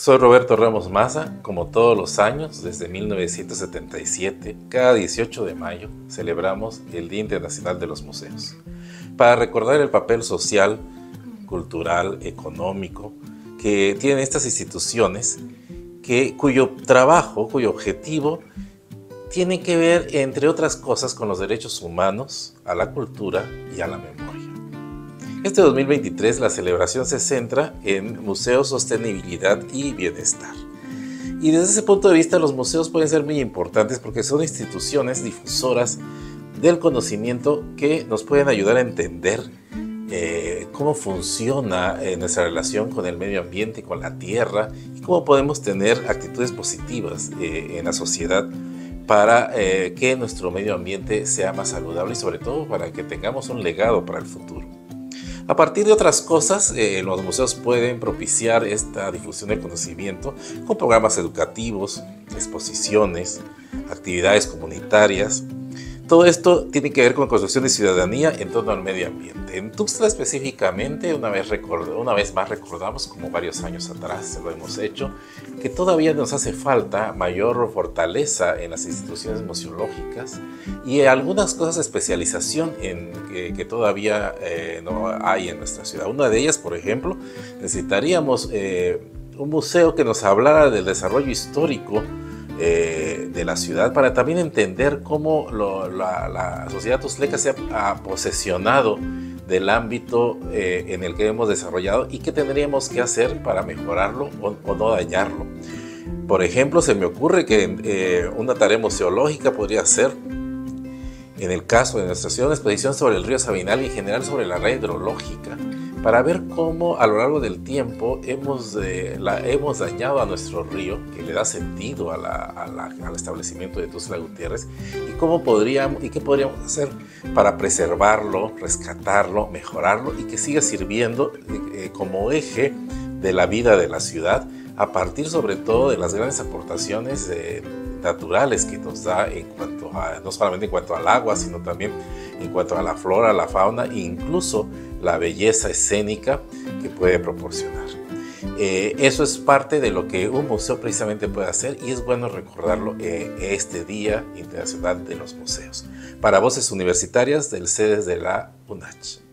Soy Roberto Ramos Maza. Como todos los años, desde 1977, cada 18 de mayo celebramos el Día Internacional de los Museos, para recordar el papel social, cultural, económico que tienen estas instituciones, cuyo trabajo, cuyo objetivo tiene que ver, entre otras cosas, con los derechos humanos, a la cultura y a la memoria. Este 2023 la celebración se centra en museos, sostenibilidad y bienestar. Y desde ese punto de vista los museos pueden ser muy importantes porque son instituciones difusoras del conocimiento que nos pueden ayudar a entender cómo funciona nuestra relación con el medio ambiente, con la tierra, y cómo podemos tener actitudes positivas en la sociedad para que nuestro medio ambiente sea más saludable y sobre todo para que tengamos un legado para el futuro. A partir de otras cosas, los museos pueden propiciar esta difusión del conocimiento con programas educativos, exposiciones, actividades comunitarias. Todo esto tiene que ver con construcción de ciudadanía en torno al medio ambiente. En Tuxtla específicamente, una vez más recordamos, como varios años atrás lo hemos hecho, que todavía nos hace falta mayor fortaleza en las instituciones museológicas y algunas cosas de especialización que todavía no hay en nuestra ciudad. Una de ellas, por ejemplo, necesitaríamos un museo que nos hablara del desarrollo histórico de la ciudad, para también entender cómo la sociedad tuxtleca se ha posesionado del ámbito en el que hemos desarrollado y qué tendríamos que hacer para mejorarlo o no dañarlo. Por ejemplo, se me ocurre que una tarea museológica podría ser, en el caso de nuestra ciudad, una exposición sobre el río Sabinal y en general sobre la red hidrológica, para ver cómo a lo largo del tiempo hemos dañado a nuestro río, que le da sentido al establecimiento de Tuxtla Gutiérrez, y qué podríamos hacer para preservarlo, rescatarlo, mejorarlo y que siga sirviendo como eje de la vida de la ciudad, a partir sobre todo de las grandes aportaciones naturales que nos da no solamente en cuanto al agua, sino también en cuanto a la flora, la fauna e incluso la belleza escénica que puede proporcionar. Eso es parte de lo que un museo precisamente puede hacer y es bueno recordarlo este Día Internacional de los Museos. Para Voces Universitarias del CEDES de la UNACH.